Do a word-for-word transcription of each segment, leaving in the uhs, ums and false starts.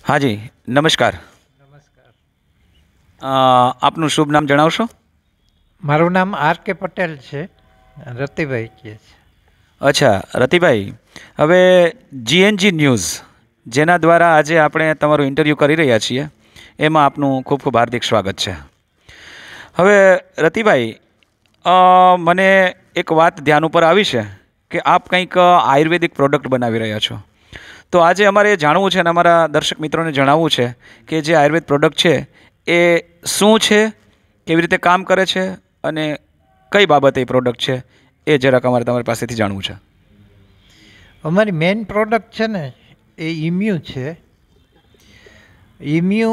हाँ जी, नमस्कार। નમસ્કાર. અ, આપનું શુભ નામ જણાવશો? મારું નામ આર કે પટેલ છે. રતિભાઈ કહે છે. અચ્છા રતિભાઈ, હવે જીએનજી ન્યૂઝ જેના દ્વારા આજે આપણે તમારું ઇન્ટરવ્યૂ કરી રહ્યા છીએ એમાં આપનું ખૂબ ખૂબ હાર્દિક સ્વાગત છે. હવે રતિભાઈ, અ, મને એક વાત ધ્યાન ઉપર આવી છે કે આપ કંઈક આયુર્વેદિક પ્રોડક્ટ બનાવી રહ્યા છો. તો આજે અમારે એ જાણવું છે અને અમારા દર્શક મિત્રોને જણાવવું છે કે જે આયુર્વેદ પ્રોડક્ટ છે એ શું છે, કેવી રીતે કામ કરે છે અને કઈ બાબતે એ પ્રોડક્ટ છે એ જરાક અમારે તમારી પાસેથી જાણવું છે. અમારી મેઇન પ્રોડક્ટ છે ને એ ઇમ્યુ છે. ઇમ્યુ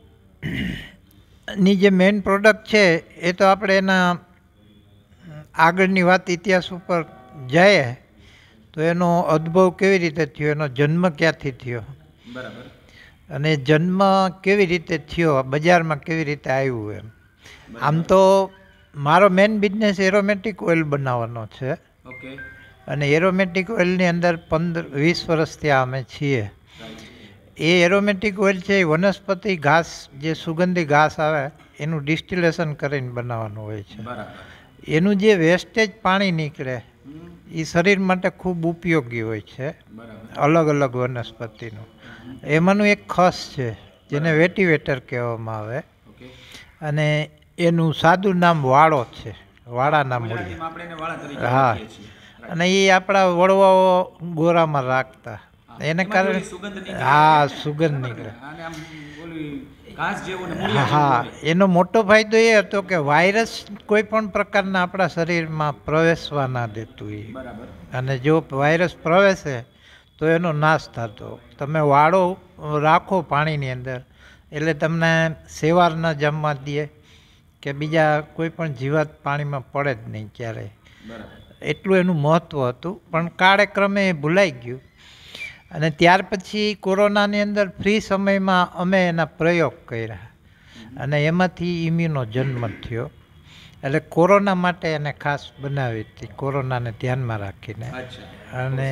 ની જે મેઇન પ્રોડક્ટ છે એ તો આપણે એના આગળની વાત ઇતિહાસ ઉપર જઈએ તો એનો ઉદ્ભવ કેવી રીતે થયો, એનો જન્મ ક્યાંથી થયો બરાબર. અને જન્મ કેવી રીતે થયો, બજારમાં કેવી રીતે આવ્યું. એમ આમ તો મારો મેઇન બિઝનેસ એરોમેટિક ઓઇલ બનાવવાનો છે. ઓકે. અને એરોમેટિક ઓઇલની અંદર પંદર વીસ વર્ષથી અમે છીએ. એ એરોમેટિક ઓઇલ છે એ વનસ્પતિ ઘાસ, જે સુગંધી ઘાસ આવે એનું ડિસ્ટિલેશન કરીને બનાવવાનું હોય છે. એનું જે વેસ્ટેજ પાણી નીકળે એ શરીર માટે ખૂબ ઉપયોગી હોય છે, અલગ અલગ વનસ્પતિનું. એમાંનું એક ખસ છે જેને વેટીવેટર કહેવામાં આવે અને એનું સાદું નામ વાળો છે, વાળાના મૂળિયા. હા, અને એ આપણા વડવાઓ ગોરામાં રાખતા એને કારણે. હા, સુગંધ નીકળે. હા, એનો મોટો ફાયદો એ હતો કે વાયરસ કોઈ પણ પ્રકારના આપણા શરીરમાં પ્રવેશવા ના દેતું એ. અને જો વાયરસ પ્રવેશે તો એનો નાશ થતો. તમે વાળો રાખો પાણીની અંદર એટલે તમને સેવાર ન જમવા દે કે બીજા કોઈ પણ જીવાત પાણીમાં પડે જ નહીં ક્યારેય. એટલું એનું મહત્ત્વ હતું, પણ કાળક્રમે એ ભૂલાઈ ગયું. અને ત્યાર પછી કોરોનાની અંદર ફ્રી સમયમાં અમે એના પ્રયોગ કર્યા અને એમાંથી ઇમ્યુનો જન્મ થયો. એટલે કોરોના માટે એને ખાસ બનાવી હતી, કોરોનાને ધ્યાનમાં રાખીને. અને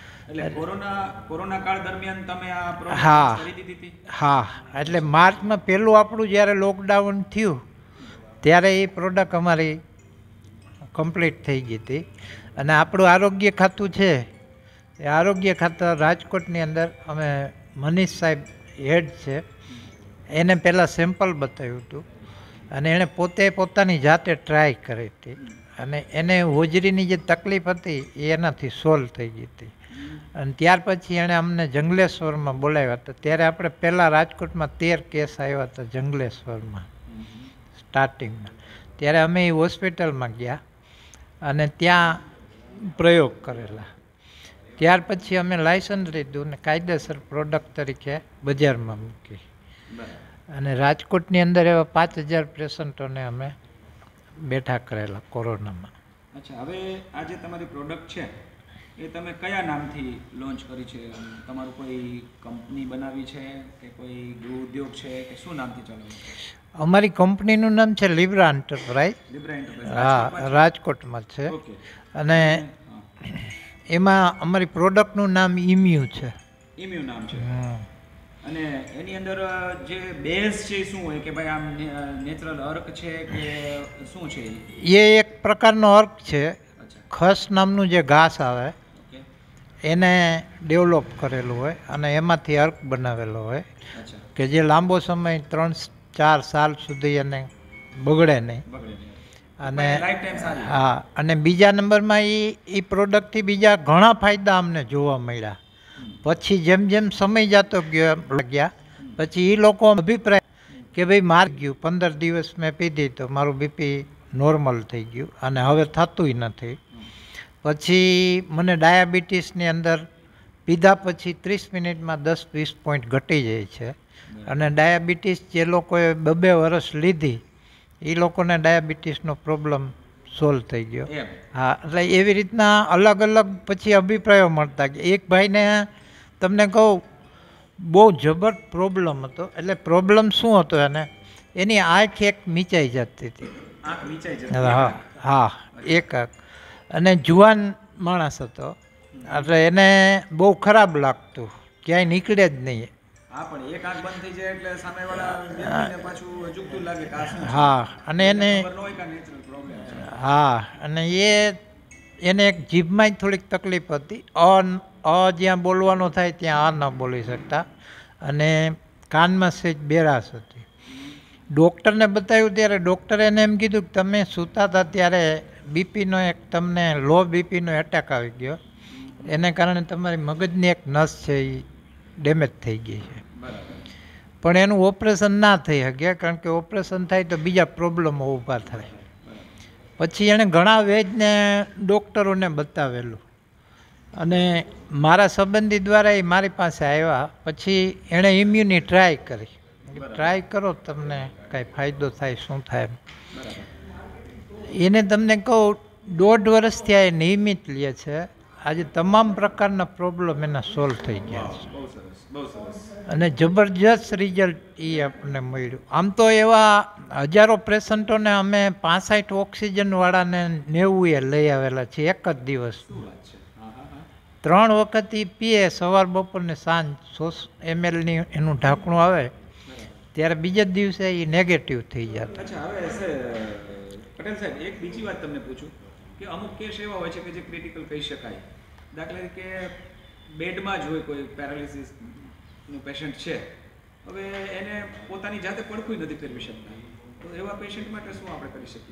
કોરોના કાળ દરમિયાન તમે આ પ્રોડક્ટ હા ખરીદી હતી? હા, એટલે માર્ચમાં પહેલું આપણું જ્યારે લોકડાઉન થયું ત્યારે એ પ્રોડક્ટ અમારી કમ્પ્લીટ થઈ ગઈ હતી. અને આપણું આરોગ્ય ખાતું છે એ આરોગ્ય ખાતા રાજકોટની અંદર અમે મનીષ સાહેબ હેડ છે, એને પહેલાં સેમ્પલ બતાવ્યું હતું અને એણે પોતે પોતાની જાતે ટ્રાય કરી હતી અને એને હોજરીની જે તકલીફ હતી એ એનાથી સોલ્વ થઈ ગઈ હતી. અને ત્યાર પછી એણે અમને જંગલેશ્વરમાં બોલાવ્યા હતા. ત્યારે આપણે પહેલાં રાજકોટમાં તેર કેસ આવ્યા હતા જંગલેશ્વરમાં સ્ટાર્ટિંગમાં. ત્યારે અમે એ હોસ્પિટલમાં ગયા અને ત્યાં પ્રયોગ કરેલા. ત્યાર પછી અમે લાયસન્સ લીધું ને કાયદેસર પ્રોડક્ટ તરીકે બજારમાં મૂકી. અને રાજકોટની અંદર એવા પાંચ હજાર પેશન્ટોને અમે બેઠા કરેલા કોરોનામાં. અચ્છા, હવે આ જે તમારી પ્રોડક્ટ છે એ તમે કયા નામથી લોન્ચ કરી છે? તમારું કોઈ કંપની બનાવી છે કે કોઈ ગૃહ ઉદ્યોગ છે કે શું નામથી ચાલુ? અમારી કંપનીનું નામ છે લિબ્રા એન્ટરપ્રાઇઝ. લિબ્રા એન્ટરપ્રાઇઝ. હા, રાજકોટમાં છે. અને એમાં અમારી પ્રોડક્ટનું નામ ઇમ્યુ છે. ઇમ્યુ નામ છે. અને એની અંદર જે બેઝ છે શું હોય કે ભાઈ આમ નેચરલ અર્ક છે કે શું છે? એ એક પ્રકારનો અર્ક છે. ખસ નામનું જે ઘાસ આવે એને ડેવલપ કરેલું હોય અને એમાંથી અર્ક બનાવેલો હોય કે જે લાંબો સમય ત્રણ ચાર સાલ સુધી એને બગડે નહીં. અને હા, અને બીજા નંબરમાં એ એ પ્રોડક્ટથી બીજા ઘણા ફાયદા અમને જોવા મળ્યા. પછી જેમ જેમ સમય જતો ગયો ગયા પછી એ લોકો અભિપ્રાય કે ભાઈ માર ગયું, પંદર દિવસ મેં પીધી તો મારું બીપી નોર્મલ થઈ ગયું અને હવે થતુંય નથી. પછી મને ડાયાબિટીસની અંદર પીધા પછી ત્રીસ મિનિટમાં દસ વીસ પોઈન્ટ ઘટી જાય છે. અને ડાયાબિટીસ જે લોકોએ બબે વર્ષ લીધી એ લોકોને ડાયાબિટીસનો પ્રોબ્લેમ સોલ્વ થઈ ગયો. હા, એટલે એવી રીતના અલગ અલગ પછી અભિપ્રાયો મળતા કે એક ભાઈને તમને કહું બહુ જબર પ્રોબ્લેમ હતો. એટલે પ્રોબ્લેમ શું હતો એને, એની આંખ એક મીચાઈ જતી હતી. હા હા, એક આંખ. અને જુવાન માણસ હતો એટલે એને બહુ ખરાબ લાગતું, ક્યાંય નીકળે જ નહીં. હા પણ એક આંખ બંધ થઈ જાય એટલે સામેવાળા વ્યક્તિને પાછું અજુગતું લાગે કે આ શું છે. હા અને એને ખબર ન હોય કે નેચરલ પ્રોબ્લેમ છે. હા અને એ એને એક જીભમાં થોડીક તકલીફ હતી. અ અ જ્યાં બોલવાનું થાય ત્યાં આ ન બોલી શકતા અને કાનમાં સહેજ બેરાશ હતી. ડૉક્ટરને બતાવ્યું ત્યારે ડૉક્ટરે એને એમ કીધું કે તમે સૂતા હતા ત્યારે બીપીનો એક તમને લો બીપીનો એટેક આવી ગયો, એને કારણે તમારી મગજની એક નસ છે એ ડેમેજ થઈ ગઈ છે. પણ એનું ઓપરેશન ના થઈ શકે કારણ કે ઓપરેશન થાય તો બીજા પ્રોબ્લેમો ઊભા થાય. પછી એણે ઘણા વૈદને ડૉક્ટરોને બતાવેલું અને મારા સંબંધી દ્વારા એ મારી પાસે આવ્યા. પછી એણે ઇમ્યુની ટ્રાય કરી, ટ્રાય કરો તમને કાંઈ ફાયદો થાય શું થાય. એને તમને કહું દોઢ વર્ષથી આ નિયમિત લે છે. આજે તમામ પ્રકારના પ્રોબ્લેમ એના સોલ્વ થઈ ગયા છે અને જબરજસ્ત રિઝલ્ટ એ આપણને મળ્યું. આમ તો એવા હજારો પેશન્ટોને અમે પાસઠ ઓક્સિજનવાળાને નેવું એ લઈ આવેલા છીએ એક જ દિવસ. ત્રણ વખત એ પીએ, સવાર બપોર ને સાંજ સો એમએલની એનું ઢાંકણું આવે ત્યારે બીજા દિવસે એ નેગેટિવ થઈ જતા. અચ્છા હવે સર પટેલ સાહેબ એક બીજી વાત તમને પૂછું કે અમુક કેસ એવા હોય છે કે જે ક્રિટિકલ કહી શકાય. દાખલા તરીકે બેડમાં જ હોય કોઈ પેરાલિસિસનું પેશન્ટ છે, હવે એને પોતાની જાતે પડખું નથી ફેરવી શકતા, તો એવા પેશન્ટ માટે શું આપણે કરી શકીએ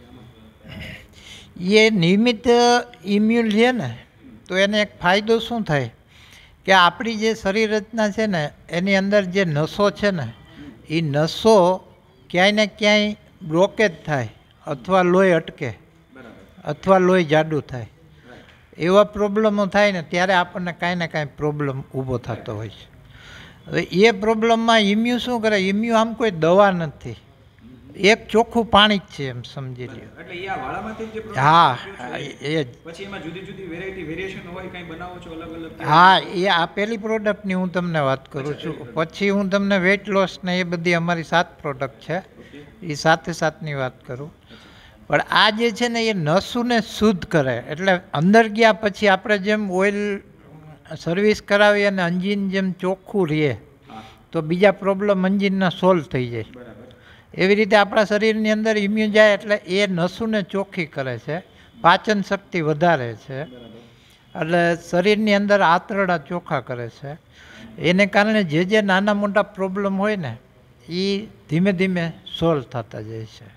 આમાં? એ નિયમિત ઇમ્યુન લે ને તો એને એક ફાયદો શું થાય કે આપણી જે શરીર રચના છે ને એની અંદર જે નસો છે ને એ નસો ક્યાંય ને ક્યાંય બ્લોકેજ થાય અથવા લોહી અટકે અથવા લોહી જાડું થાય, એવા પ્રોબ્લેમો થાય ને ત્યારે આપણને કાંઈ ને કાંઈ પ્રોબ્લેમ ઊભો થતો હોય છે. હવે એ પ્રોબ્લેમમાં ઇમ્યુ શું કરે, ઇમ્યુ આમ કોઈ દવા નથી, એક ચોખ્ખું પાણી જ છે એમ સમજી લ્યો. એટલે એ આ વાળામાંથી જે પ્રોડક્ટ હા એ જ. પછી એમાં જુદી જુદી વેરાયટી વેરિએશન હોય, કંઈ બનાવો છો અલગ અલગ? હા એ આ પહેલી પ્રોડક્ટની હું તમને વાત કરું છું. પછી હું તમને વેઇટ લોસ ને એ બધી અમારી સાત પ્રોડક્ટ છે એ સાથે સાથની વાત કરું. પણ આ જે છે ને એ નસુને શુદ્ધ કરે, એટલે અંદર ગયા પછી આપણે જેમ ઓઇલ સર્વિસ કરાવી અને અંજીન જેમ ચોખ્ખું રહે તો બીજા પ્રોબ્લેમ અંજીનના સોલ્વ થઈ જાય. એવી રીતે આપણા શરીરની અંદર ઇમ્યુન જાય એટલે એ નસુને ચોખ્ખી કરે છે, પાચન શક્તિ વધારે છે, એટલે શરીરની અંદર આંતરડા ચોખ્ખા કરે છે. એને કારણે જે જે નાના મોટા પ્રોબ્લેમ હોય ને એ ધીમે ધીમે સોલ્વ થતા જાય છે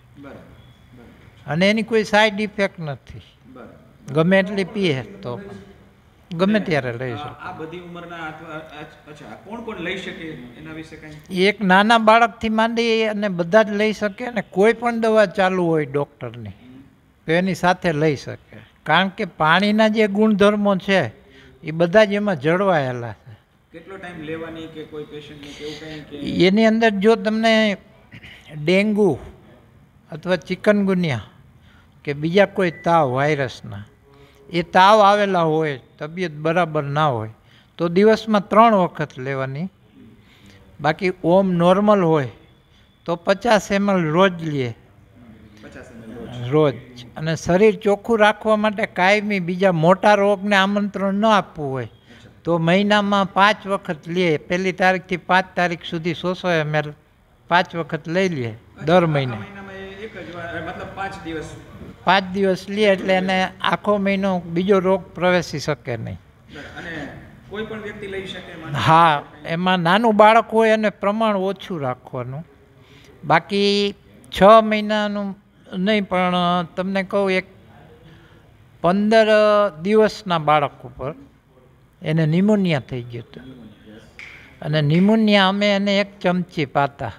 અને એની કોઈ સાઈડ ઇફેક્ટ નથી. ગમે એટલી પીએ તો ગમે ત્યારે લઈ શકો. આ બધી ઉંમરના અચ્છા કોણ કોણ લઈ શકે એના વિશે કંઈ? એક નાના બાળકથી માંડી અને બધા જ લઈ શકે ને કોઈ પણ દવા ચાલુ હોય ડૉક્ટરની તો એની સાથે લઈ શકે, કારણ કે પાણીના જે ગુણધર્મો છે એ બધા જ એમાં જળવાયેલા છે. કેટલો ટાઈમ લેવાની કે કોઈ પેશન્ટને કેવું કંઈ? એની અંદર જો તમને ડેન્ગુ અથવા ચિકનગુનિયા કે બીજા કોઈ તાવ વાયરસના એ તાવ આવેલા હોય, તબિયત બરાબર ના હોય તો દિવસમાં ત્રણ વખત લેવાની. બાકી ઓમ નોર્મલ હોય તો પચાસ એમએલ રોજ લે રોજ. અને શરીર ચોખ્ખું રાખવા માટે કાયમી બીજા મોટા રોગને આમંત્રણ ન આપવું હોય તો મહિનામાં પાંચ વખત લે. પહેલી તારીખથી પાંચ તારીખ સુધી સો સો એમએલ પાંચ વખત લઈ લે દર મહિને. પાંચ દિવસ લે એટલે એને આખો મહિનો બીજો રોગ પ્રવેશી શકે નહીં. કોઈ પણ વ્યક્તિ લઈ શકે? હા, એમાં નાનું બાળક હોય અને પ્રમાણ ઓછું રાખવાનું. બાકી છ મહિનાનું નહીં, પણ તમને કહું એક પંદર દિવસના બાળક ઉપર એને નિમોનિયા થઈ ગયું હતું અને નિમોનિયા અમે એને એક ચમચી પાતા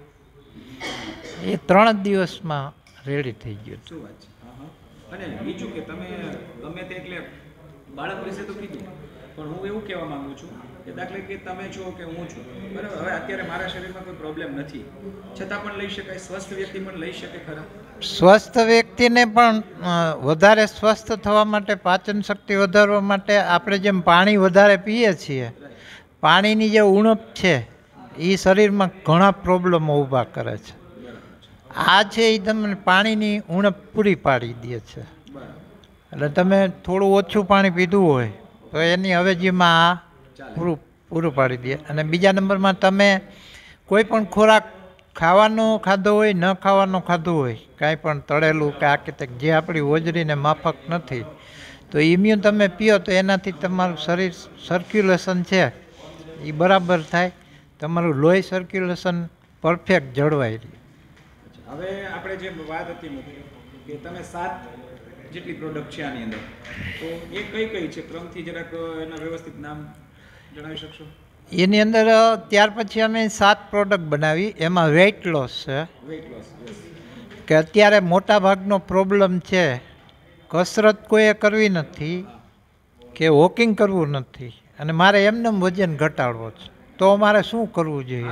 એ ત્રણ દિવસમાં રેડી થઈ ગયું. શું વાત છે. અને બીજું કે તમે ગમે તે એટલે બાળક વિશે તો કીધું, પણ હું એવું કહેવા માંગુ છું કે દાખલા કે તમે છો કે હું છું, બરાબર, હવે અત્યારે મારા શરીરમાં કોઈ પ્રોબ્લેમ નથી છતાં પણ લઈ શકાય? સ્વસ્થ વ્યક્તિ પણ લઈ શકે ખરા? સ્વસ્થ વ્યક્તિને પણ વધારે સ્વસ્થ થવા માટે, પાચન શક્તિ વધારવા માટે આપણે જેમ પાણી વધારે પીએ છીએ, પાણીની જે ઉણપ છે એ શરીરમાં ઘણા પ્રોબ્લેમો ઊભા કરે છે. આ છે એ તમને પાણીની ઉણપ પૂરી પાડી દે છે. એટલે તમે થોડું ઓછું પાણી પીધું હોય તો એની અવેજીમાં આ પૂરું પૂરું પાડી દે. અને બીજા નંબરમાં તમે કોઈ પણ ખોરાક ખાવાનો ખાધો હોય, ન ખાવાનો ખાધો હોય, કાંઈ પણ તળેલું કે આ કે તે જે આપણી હોજરીને માફક નથી, તો ઇમ્યુન તમે પીઓ તો એનાથી તમારું શરીર સર્ક્યુલેશન છે એ બરાબર થાય, તમારું લોહી સર્ક્યુલેશન પરફેક્ટ જળવાઈ રહે. હવે આપણે જે વાત હતી મુખ્ય કે તમે સાત જેટલી પ્રોડક્ટ છે આની અંદર, તો એ કઈ કઈ છે ક્રમથી જરાક એના વ્યવસ્થિત નામ જણાવી શકશો? એની અંદર ત્યાર પછી અમે સાત પ્રોડક્ટ બનાવી. એમાં વેઇટ લોસ છે વેઇટ લોસ કે અત્યારે મોટા ભાગનો પ્રોબ્લેમ છે, કસરત કોઈએ કરવી નથી કે વોકિંગ કરવું નથી અને મારે એમને વજન ઘટાડવો છે, તો મારે શું કરવું જોઈએ?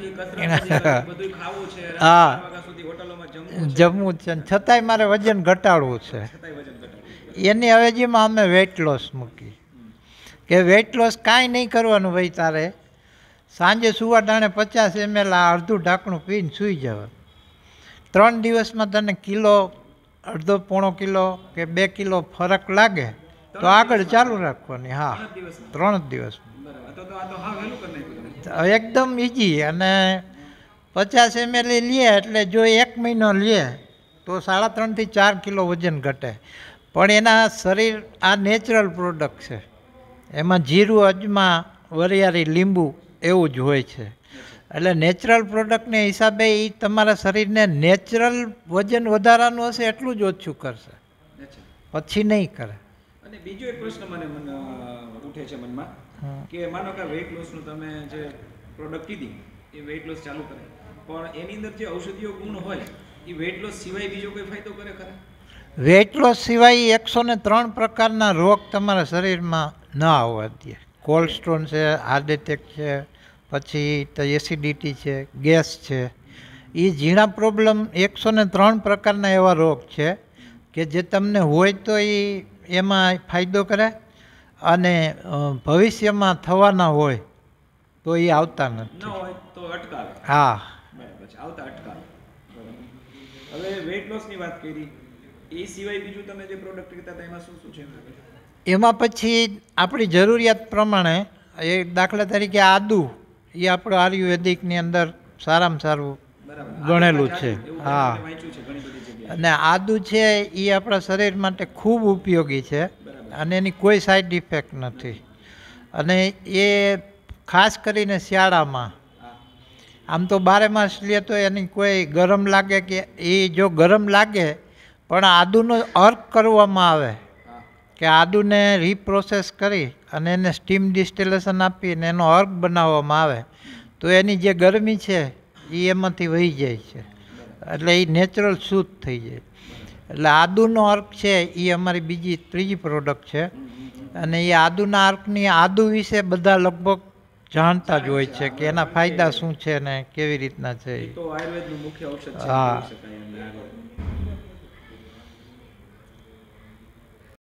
હા, જમવું છે છતાંય મારે વજન ઘટાડવું છે. એની અવેજીમાં અમે વેઇટ લોસ મૂકી કે વેઇટ લોસ કાંઈ નહીં કરવાનું ભાઈ, તારે સાંજે સુવા ટાણે પચાસ એમએલ આ અડધું ઢાંકણું પીને સૂઈ જવાનું. ત્રણ દિવસમાં તને કિલો, અડધો પોણો કિલો કે બે કિલો ફરક લાગે તો આગળ ચાલુ રાખવાની. હા, ત્રણ જ દિવસમાં એકદમ ઇઝી. અને પચાસ એમએલ લે એટલે જો એક મહિનો લે તો સાડા ત્રણથી ચાર કિલો વજન ઘટે. પણ એના શરીર આ નેચરલ પ્રોડક્ટ છે, એમાં જીરું, અજમા, વરિયાળી, લીંબુ એવું જ હોય છે. એટલે નેચરલ પ્રોડક્ટને હિસાબે એ તમારા શરીરને નેચરલ વજન વધારાનું હશે એટલું જ ઓછું કરશે, પછી નહીં કરે. અને બીજો એક પ્રશ્ન મને મને ઉઠે છે મનમાં કે માનો કે વેઇટ લોસનું તમે જે પ્રોડક્ટ કીધી એ વેઇટ લોસ ચાલુ કરે, પણ એની અંદર જે ઔષધીય ગુણ હોય એ વેઇટ લોસ સિવાય બીજો કોઈ ફાયદો કરે ખરા? વેઇટ લોસ સિવાય એકસો ને ત્રણ પ્રકારના રોગ તમારા શરીરમાં ન આવવા દે. કોલેસ્ટ્રોલ છે, હાર્ટ એટેક છે, પછી તો એસિડિટી છે, ગેસ છે, એ ઝીણા પ્રોબ્લેમ એકસો ને ત્રણ પ્રકારના એવા રોગ છે કે જે તમને હોય તો એ એમાં ફાયદો કરે અને ભવિષ્યમાં થવાના હોય તો એ આવતા નથી. હા, આવતા અટકાવે. હવે વેઇટ લોસની વાત કરી, એ સિવાય બીજું તમે જે પ્રોડક્ટ કીધા હતા એમાં શું શું છે? એમાં પછી આપણી જરૂરિયાત પ્રમાણે એ દાખલા તરીકે આદુ, એ આપણું આયુર્વેદિકની અંદર સારામાં સારું ગણેલું છે. હા, અને આદુ છે એ આપણા શરીર માટે ખૂબ ઉપયોગી છે અને એની કોઈ સાઈડ ઇફેક્ટ નથી. અને એ ખાસ કરીને શિયાળામાં, આમ તો બારે માસ લે તો એની કોઈ ગરમ લાગે કે એ જો ગરમ લાગે પણ આદુનો અર્ક કરવામાં આવે કે આદુને રીપ્રોસેસ કરી અને એને સ્ટીમ ડિસ્ટિલેશન આપીને એનો અર્ક બનાવવામાં આવે તો એની જે ગરમી છે એ એમાંથી વહી જાય છે, એટલે એ નેચરલ શુદ્ધ થઈ જાય. એટલે આદુનો અર્ક છે એ અમારી બીજી ત્રીજી પ્રોડક્ટ છે. અને એ આદુના અર્કની આદુ વિશે બધા લગભગ જાણતા જ હોય છે કે એના ફાયદા શું છે ને કેવી રીતના છે. તો આયુર્વેદનું મુખ્ય ઔષધ છે. હા,